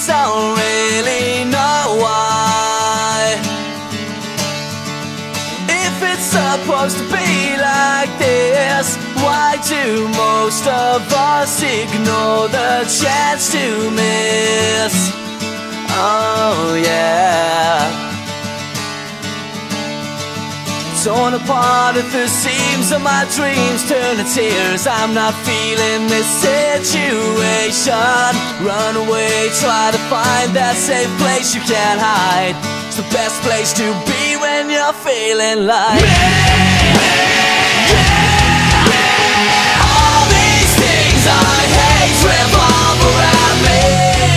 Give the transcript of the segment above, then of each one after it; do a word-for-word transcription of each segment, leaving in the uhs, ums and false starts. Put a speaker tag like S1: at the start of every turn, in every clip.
S1: guess I don't really know why. If it's supposed to be like this, why do most of us ignore the chance to miss? Oh yeah. Torn apart at the seams of my dreams, turn to tears. I'm not feeling this situation. Run away, try to find that safe place you can't hide. It's the best place to be when you're feeling like me. Yeah. All these things I hate revolve around me.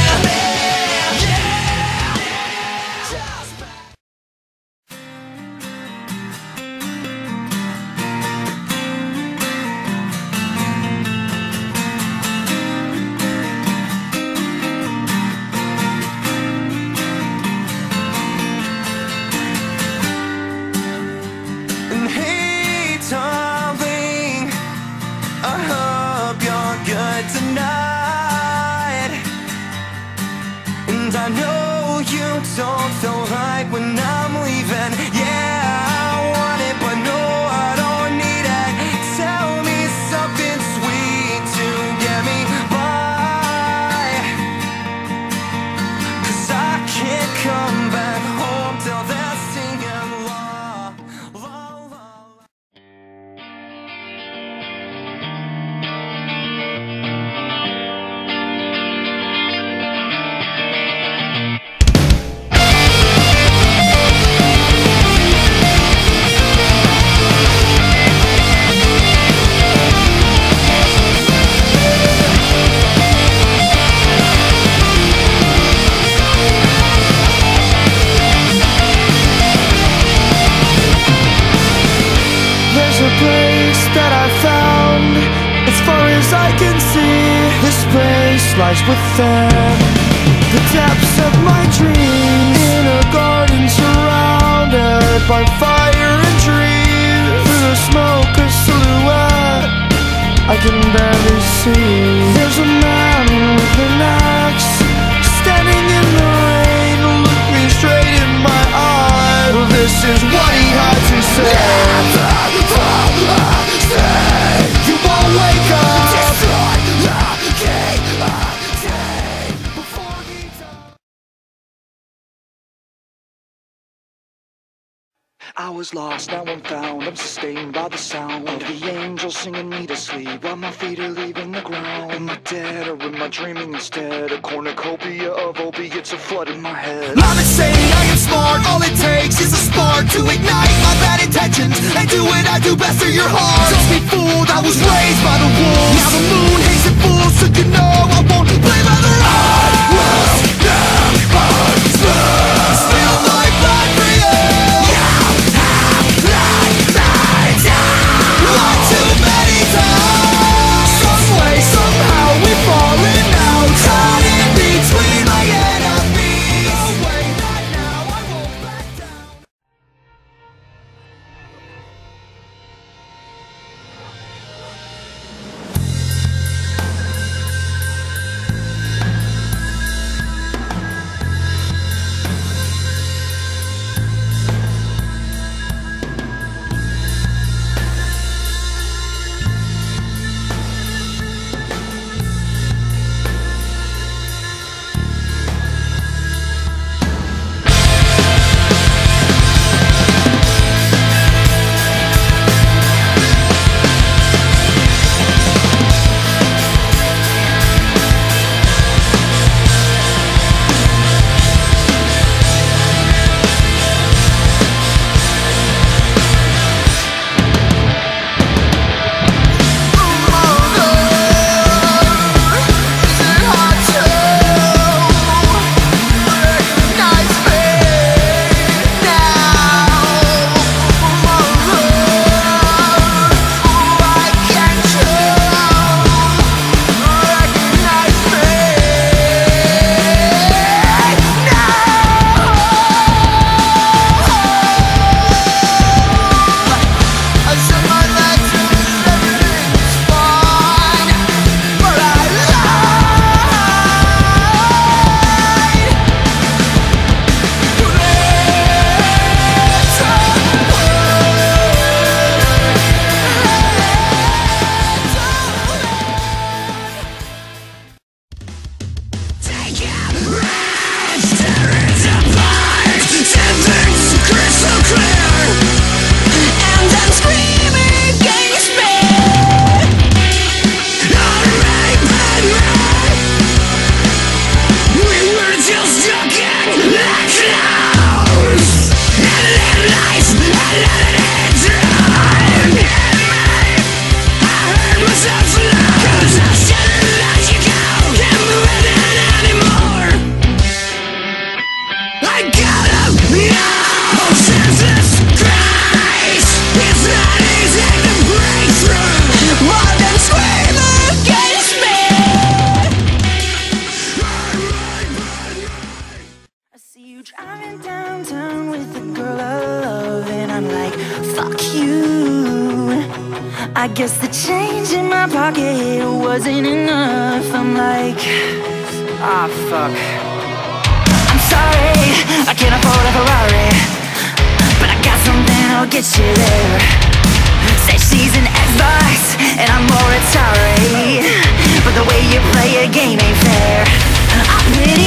S2: I know you don't feel right when I'm leaving. Yeah, I want it, but no, I don't need it. Tell me something sweet to get me by, 'cause I can't come back home till they're singing la, la, la, la.
S3: That I found, as far as I can see, this place lies within the depths of my dreams, in a garden surrounded by fire and trees. Through the smoke, a silhouette I can barely see. There's a man with an axe standing in the rain, look me straight in my eyes. Well, this is what he had to say. You won't wake up. Destroy the king of day before he dies.
S4: I was lost, now I'm found. I'm sustained by the sound of the angels singing me to sleep while my feet are leaving the ground. Am I dead or am I dreaming instead? A cornucopia of opiates are flooding my head.
S2: I'm insane, I am smart. All it takes is a spark to ignite my bad intentions and do what I do best for your heart. Don't be fooled, I was raised by the wolves. Now the moon hates the fools, so you know I won't play by the rules. I will never lose. Still like black for you. Too many times. Some way, somehow we've fallen out, caught in between my enemies. No way, not now, I won't back down.
S5: guess the change in my pocket wasn't enough. I'm like, ah, fuck. I'm sorry, I can't afford a Ferrari, but I got something that'll get you there. Said she's an Xbox and I'm more Atari, but the way you play a game ain't fair. I pity